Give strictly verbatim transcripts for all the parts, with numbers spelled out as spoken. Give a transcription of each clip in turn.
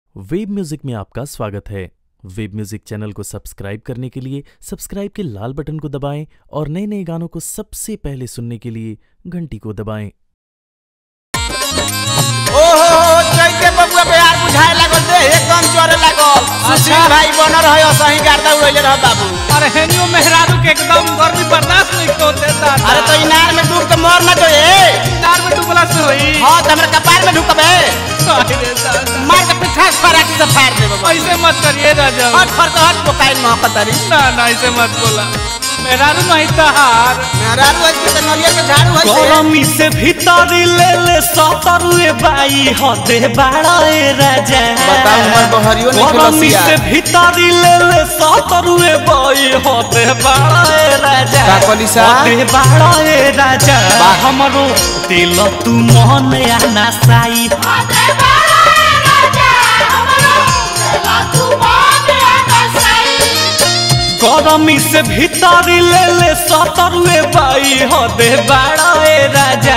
Web music में आपका स्वागत है। वेब म्यूजिक चैनल को सब्सक्राइब करने के लिए सब्सक्राइब के लाल बटन को दबाएं और नए नए गानों को सबसे पहले सुनने के लिए घंटी को दबाएं। ओहो चैते बबुआ पे यार बुझाए लागल दे एकदम चोरे लागल। सुशील भाई बनर है असही गाता उड़ैले रह बाबू। अरे हेनियो मेहरारू के एकदम गर्मी बर्दाश्त नहीं होते ता। अरे तो इनार में डूब के मर ना जो ए इनार में डूबला से होई। हां त हमरा कपार में ढुकबे अरे दादा मार के पिठा फराक से फाड़ दे बाबू। ऐसे मत करिए राजा। हट फर तो हट पोकाइन न पतारी ना ना ऐसे मत बोला। मेहरारू नहीं तहार मेहरारू आज के नलिया के झाड़ू है से गरमी से भीतर ले ले सतरुए बाई हदे बाड़ा ए राजा। बताओ हमर बहरियो नहीं गरमी खलसिया से भीतर ले ले सतरुए बाई हदे बाड़ा ए राजा। का कलिसा हदे बाड़ा ए राजा हमरो दिल तू मन आना साई। हदे बाड़ा ए राजा हमरो दिल तू मन आना साई। गरमी से भीतर ले ले सतरुए बाई हदे बाड़ा ए राजा।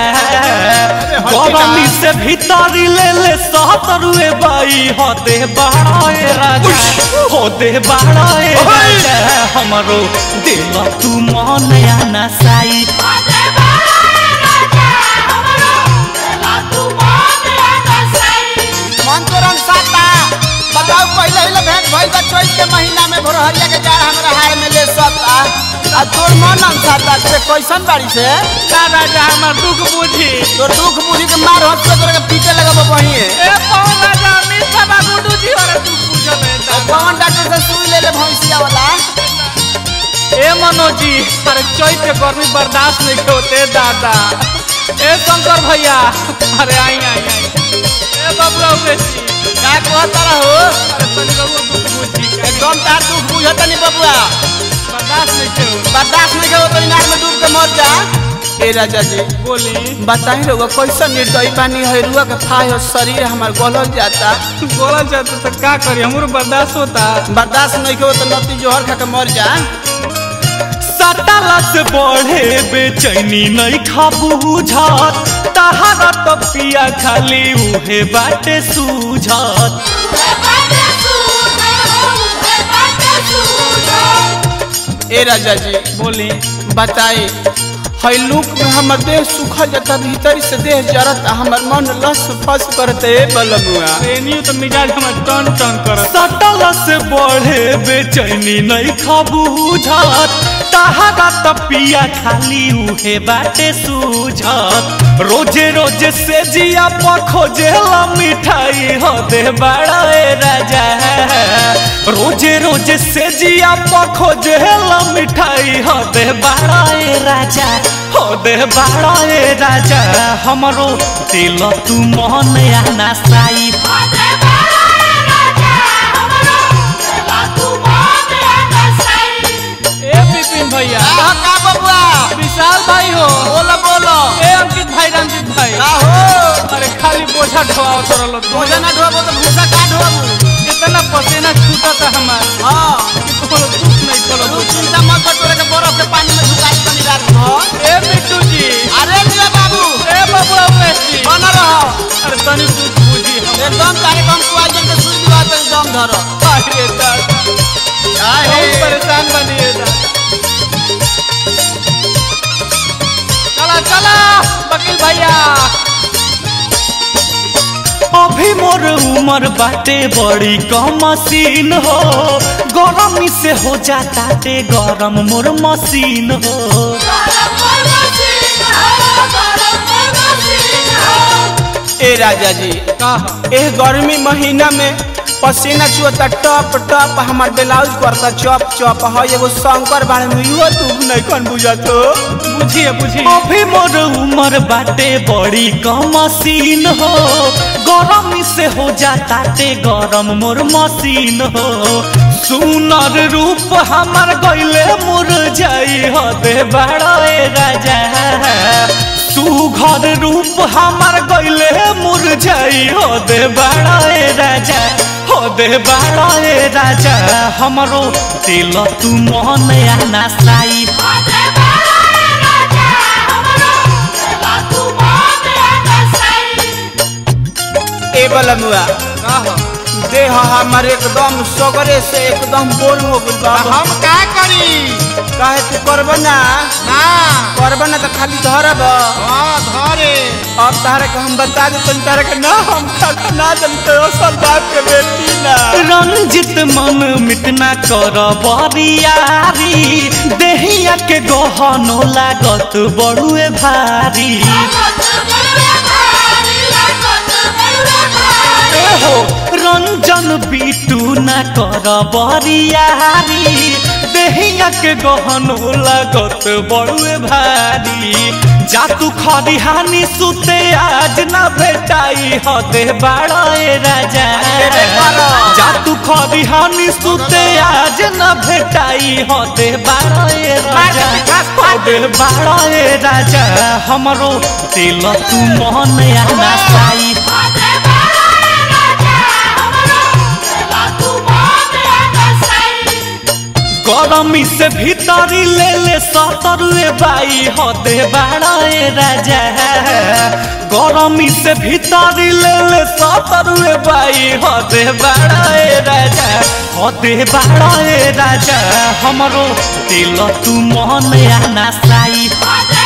गरमी से भीतर ले ले सतरुए बाई हदे बाड़ा ए राजा। हदे बाड़ा ए राजा हमरो दिल तू मन आना साई। हदे बाड़ा ए राजा हमरो दिल तू मन आना साई। मन तो रंग साता बताओ पहले ही भेंट भइल बा चैत के महीना में भोरहरिया के जाड़ हमरा हार में ले सता आ तोर मन रंग साता से कैसन बाड़ी से ना राजा हमर दुख बुझी। तोर दुख बुझी के मार हट के तोरे के पीटे लगब बही ए पवन राजा मीठा बाबू जी और दुख बुझल है दादा। कौन डॉक्टर से सुई ले ले भैंसिया वाला ए मनोजी अरे चैत के गर्मी बर्दाश्त नहीं होते दादा। ए शंकर भैया अरे आई आई आई ए बबुआ उमेशी का कहत रहो अरे तनी बाबू दुख बुझी एकदम तार दुख बुझत नहीं बबुआ बर्दाश्त नहीं के बर्दाश्त नहीं हो तो इनार में डूब के मर जा। ए राजा जी बोली बताई रहुआ कैसन निर्दयी पानी है रुआ के फाय और शरीर हमार गलल जाता बोला चाहते तो क्या करी हमरो बर्दाश्त होता। बर्दाश्त नहीं हो तो नती जोहर खा के मर जा। सताला से बढ़े बेचैनी नहीं खाबू झात तहारा तो पिया खाली उहे बाटे सूझत। उहे बाटे सूझत उहे बाटे सूझत। ए राजा जी बोली बताई है लूक में हमर देह सुखल जाता भीतर से देह जरत हमर मन लस फस करते ए बलमुआ। एनियो तो मिजाज हमर टन टन करत। सताला से बढ़े बेचैनी नहीं खाबू झात तहारा तो पिया खाली उहे बाटे सूझत। रोजे रोजे से जिया खोजेला मिठाई हदे बाड़ा ए राजा। रोजे रोजे से जिया खोजेला मिठाई हदे बाड़ा ए राजा। हदे बाड़ा ए राजा हमरो दिल तू मन आना साई। हदे बाड़ा ए राजा हमरो दिल तू मन आना साई। ए बिपिन भैया का का बबुआ विशाल भाई हो बोलो बोलो ए अंकित भाई रंजित भाई का हो अरे खाली बोझा ढोआ तरल भोजन ना ढोबो तो भूसा का ढोबू इतना पसीना छूटा था हमार हां कोनो दुख नहीं करो। तू चिंता मत कर तोरे के बर्फ के पानी में झुकाई बनी रात हो। ए बिट्टू जी अरे लिया बाबू ए बबुआ उमेश जी बना रहो अरे तनी दुख बुझी हम एकदम तारे कम तू आज के सुई दिवा पे दम धरो। अरे दादा काहे बहुत परेशान बनिए दादा। चला चला वकील भैया अभी मोर उमर बाटे बड़ी कम मशीन हो गरमी से हो जाता ते गरम मोर मशीन हो। गरम मोर मशीन हो गरम मोर मशीन हो। ए राजा जी का एह गर्मी महीना में पसीना चुअता टप टप हमार ब्लाउज करता चप चप है एगो शंकर बाड़े में युवा तू नहीं कन बुझत हो। बुझिए बुझिए अभी मोर उमर बाटे बड़ी कम मशीन हो गरमी से हो जाता ते गरम मोर मशीन हो। सुनर रूप हमार गइले मुरझाई हदे बाड़ा ए राजा। सुघर रूप हमार गइले मुरझाई हदे बाड़ा ए राजा। हदे बाड़ा ए राजा हमरो दिल तू मन आना साई। हदे बाड़ा ए राजा हमरो दिल तू मन आना साई। ए बलमुआ का हो देह हमर एकदम सगरे से एकदम बोर हो गइल बा। हम का करी? काहे तू करब ना? ना करब ना तो खाली धरब। हाँ धरे। अब तारे के हम बता दे तन तारे के ना हम खाना ना जनते असल बाप के बेटी ना। रंजित मन मिटना कर बरियारी देहिया के गहनो लागत बड़ुए भारी। हो रंजन बीटू न कर बरियारी देहिया के गहनो लागत बड़ुए भारी। जा तू खरिहानी सुते आज न भेटाई हदे बाड़े राजा। जा तू खरिहानी सुते आज न भेटाई हदे बाड़े राजा। हदे बाड़े राजा हमरो दिल तू मन आना साई। गरमी से भीतरी ले ले सतरुए बाई हदे बाड़े राजा। गरमी से भीतरी ले ले सतरुए बाई हदे बाड़े राजा। हदे बाड़े राजा हमरो दिल तू मन आना साई।